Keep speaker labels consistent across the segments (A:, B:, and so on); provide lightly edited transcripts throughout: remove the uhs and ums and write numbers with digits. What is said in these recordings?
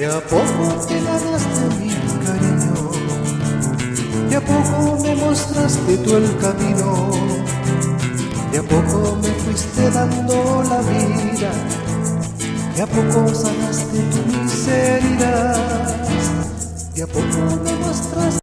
A: a poco te ganaste mi cariño, de a poco me mostraste tú el camino, de a poco me fuiste dando la vida, de a poco sanaste tu miseria, de a poco me mostraste.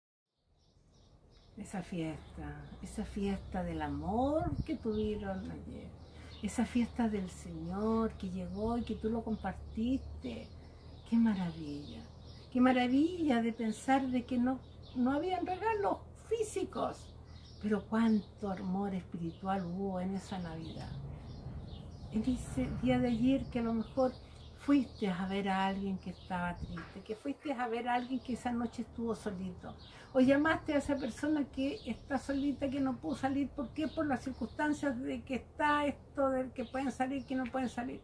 B: Esa fiesta del amor que tuvieron ayer, esa fiesta del Señor que llegó y que tú lo compartiste. Qué maravilla de pensar de que no habían regalos físicos, pero cuánto amor espiritual hubo en esa Navidad. En ese día de ayer que a lo mejor fuiste a ver a alguien que estaba triste, que fuiste a ver a alguien que esa noche estuvo solito, o llamaste a esa persona que está solita, que no pudo salir. ¿Por qué? Por las circunstancias de que está esto, de que pueden salir, que no pueden salir.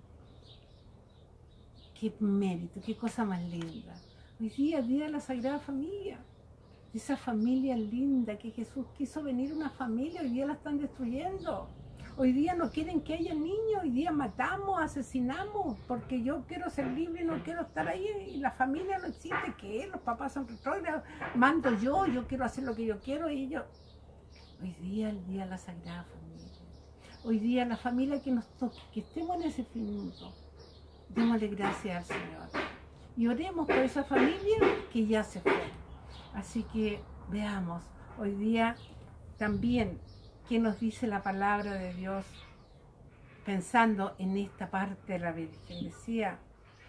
B: Qué mérito, qué cosa más linda. Hoy día, día de la Sagrada Familia, de esa familia linda que Jesús quiso venir, una familia, hoy día la están destruyendo. Hoy día no quieren que haya niños, hoy día matamos, asesinamos, porque yo quiero ser libre y no quiero estar ahí, y la familia no existe, que los papás son retrógrados, mando yo quiero hacer lo que yo quiero, y yo. Hoy día, el día de la Sagrada Familia, hoy día la familia que nos toque, que estemos en ese minuto, démosle gracias al Señor, y oremos por esa familia que ya se fue. Así que veamos, hoy día también, ¿qué nos dice la palabra de Dios? Pensando en esta parte de la Virgen, decía,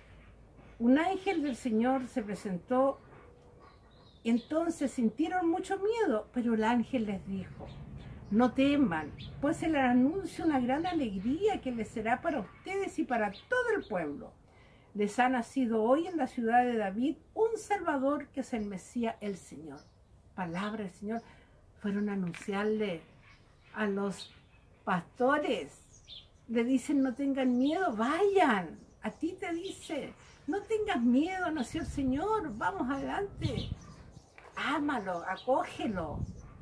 B: un ángel del Señor se presentó, entonces sintieron mucho miedo, pero el ángel les dijo, no teman, pues se les anuncia una gran alegría que les será para ustedes y para todo el pueblo. Les ha nacido hoy en la ciudad de David un Salvador que es el Mesías, el Señor. Palabra del Señor, fueron a anunciarle a los pastores, le dicen no tengan miedo, vayan, a ti te dice, no tengas miedo, nació el Señor, vamos adelante, ámalo, acógelo.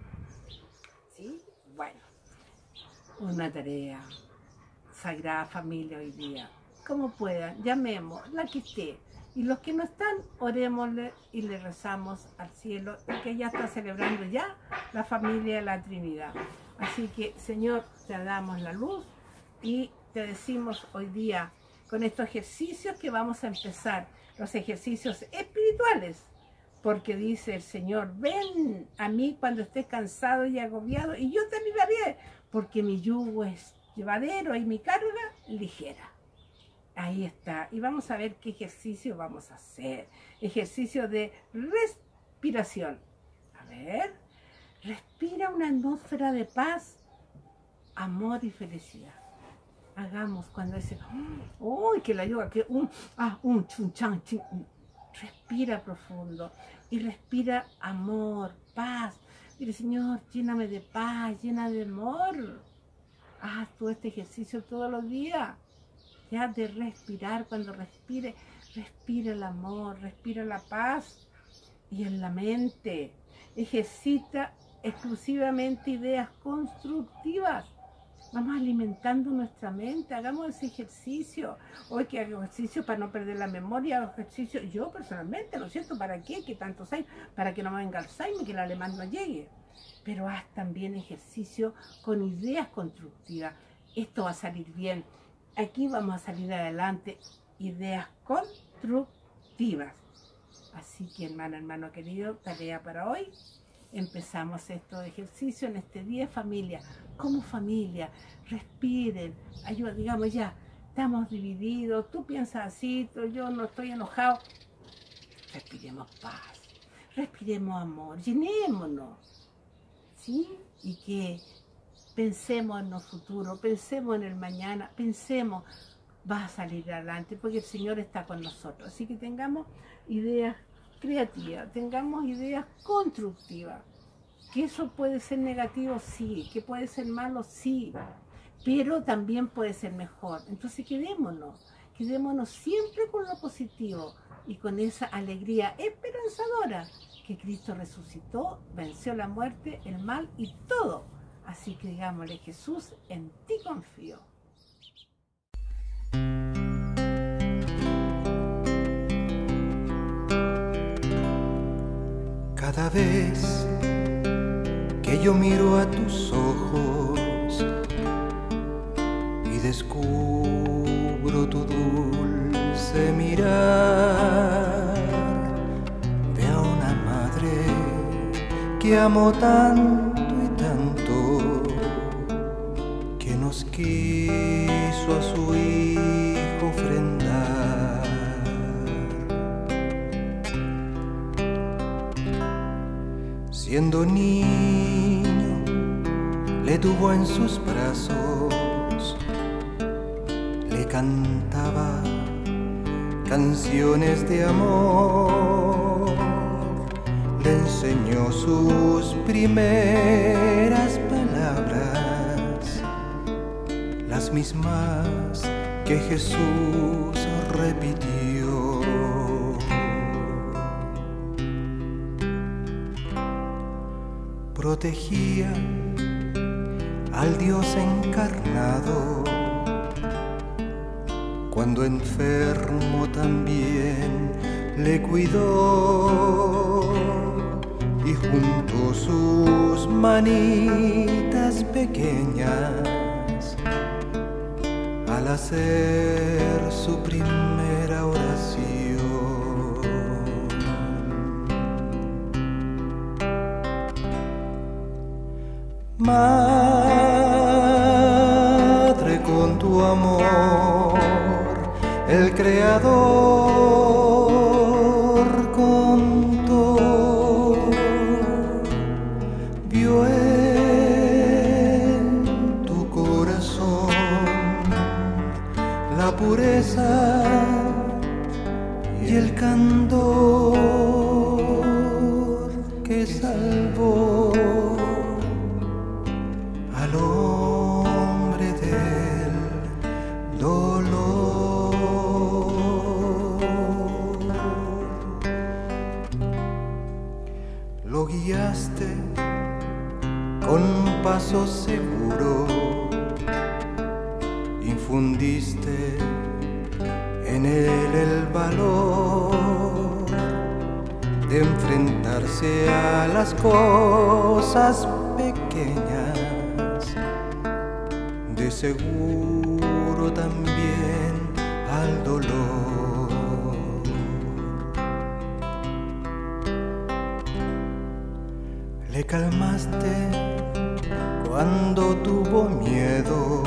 B: ¿Sí? Bueno, una tarea, Sagrada Familia hoy día, como puedan, llamemos, la que esté, y los que no están, orémosle y le rezamos al cielo, que ya está celebrando ya la familia de la Trinidad. Así que, Señor, te damos la luz y te decimos hoy día, con estos ejercicios que vamos a empezar, los ejercicios espirituales, porque dice el Señor, ven a mí cuando estés cansado y agobiado, y yo te aliviaré, porque mi yugo es llevadero y mi carga ligera. Ahí está. Y vamos a ver qué ejercicio vamos a hacer. Ejercicio de respiración. A ver. Respira una atmósfera de paz, amor y felicidad. Hagamos cuando ese, uy, que la yoga, que chun chan, chin. Respira profundo y respira amor, paz. Dile, Señor, lléname de paz, llena de amor. Haz todo este ejercicio todos los días. Ya de respirar, cuando respira el amor, respira la paz. Y en la mente, ejercita exclusivamente ideas constructivas. Vamos alimentando nuestra mente, hagamos ese ejercicio. Hoy que hago ejercicio para no perder la memoria, hago ejercicio yo personalmente, ¿no es cierto? ¿Para qué? Que tantos hay, para que no me venga Alzheimer, que el alemán no llegue. Pero haz también ejercicio con ideas constructivas. Esto va a salir bien. Aquí vamos a salir adelante, ideas constructivas. Así que, hermano querido, tarea para hoy. Empezamos estos ejercicios en este día, familia. Como familia, respiren, ayuda, digamos ya, estamos divididos, tú piensas así, yo no estoy enojado. Respiremos paz, respiremos amor, llenémonos, ¿sí? Y que pensemos en el futuro, pensemos en el mañana, pensemos, va a salir adelante, porque el Señor está con nosotros. Así que tengamos ideas creativas, tengamos ideas constructivas. Que eso puede ser negativo, sí, que puede ser malo, sí, pero también puede ser mejor. Entonces quedémonos siempre con lo positivo y con esa alegría esperanzadora que Cristo resucitó, venció la muerte, el mal y todo. Así que digámosle, Jesús, en ti confío.
A: Cada vez que yo miro a tus ojos y descubro tu dulce mirar, veo a una madre que amó tanto y tanto, que nos quiso a su hijo ofrendar. Siendo niño, le tuvo en sus brazos, le cantaba canciones de amor, le enseñó sus primeras palabras, las mismas que Jesús repitió. Protegía al Dios encarnado, cuando enfermo también le cuidó, y junto sus manitas pequeñas, al hacer su primera oración, Madre, con tu amor, el Creador contó, vio en tu corazón la pureza y el candor que salvó al hombre del dolor. Lo guiaste con paso seguro, infundiste en él el valor de enfrentarse a las cosas pequeñas, de seguro también al dolor. Le calmaste cuando tuvo miedo,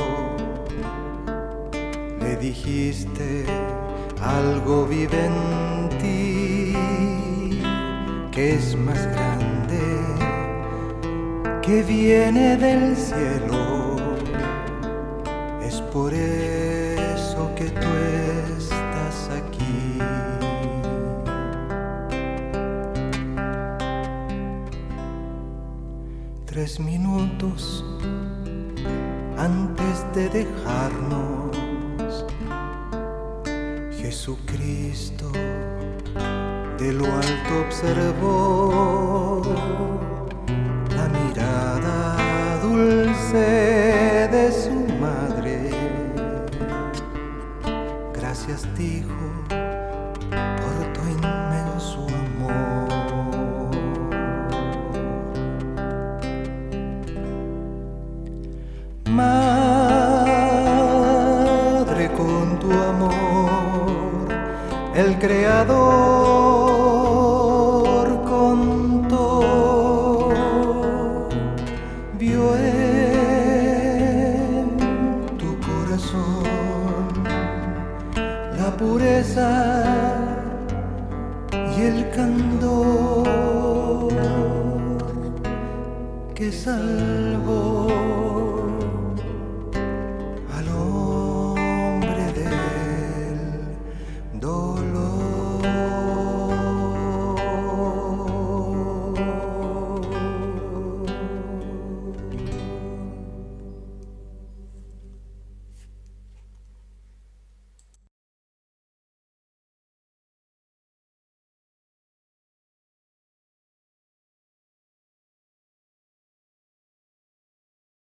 A: le dijiste algo vive en ti, que es más grande, que viene del cielo. Es por eso que tú estás aquí. Tres minutos antes de dejarnos, Jesucristo de lo alto observó la mirada dulce de su madre. Gracias, dijo, por tu inmenso amor. Madre, con tu amor, el Creador contó, vio en tu corazón la pureza y el candor que salva